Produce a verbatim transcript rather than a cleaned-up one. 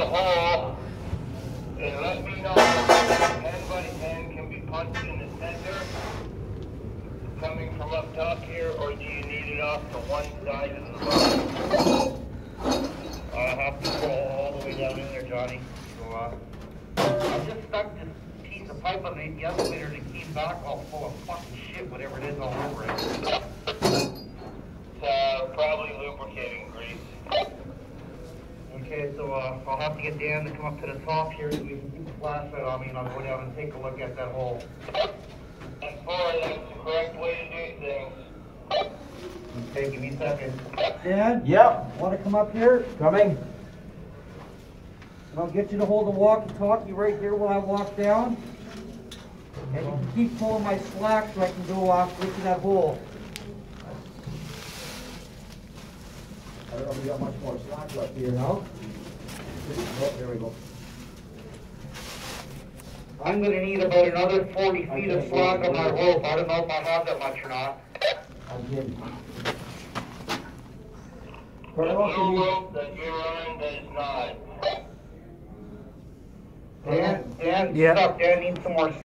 hole and let me know if ten by ten can be punched in the center coming from up top here, or do you need it off to one side of the boat? I'll have to go all the way down in there, Johnny. So, uh, I just stuck this piece of pipe on the elevator and it came back all full of fucking shit, whatever it is, all over it. It's uh, probably lubricating grease. Okay, so uh, I'll have to get Dan to come up to the top here so we can keep the flashlight on me, and I'll go down and take a look at that hole. As far as that's the correct way to do things. Okay, give me a second. Dan? Yep. Want to come up here? Coming. I'll get you to hold the walkie-talkie right here while I walk down. And you can keep pulling my slack so I can go off into that hole. I don't know if we got much more slack left here. No? Oh, there we go. I'm going to need about another forty feet of slack on my rope. I don't know if I have that much or not. I did. The blue rope that you're on does not. Dan, Dan, Yeah. stop. Dan needs some more